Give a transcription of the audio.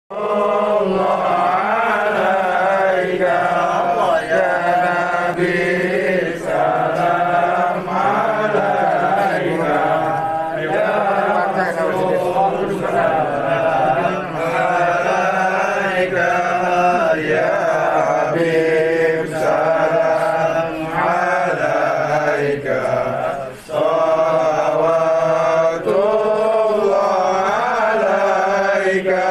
Allah alaika ya Nabi, salam alaika ya Rasul, salam alaika ya Habib, salam alaika salawatullah alaika.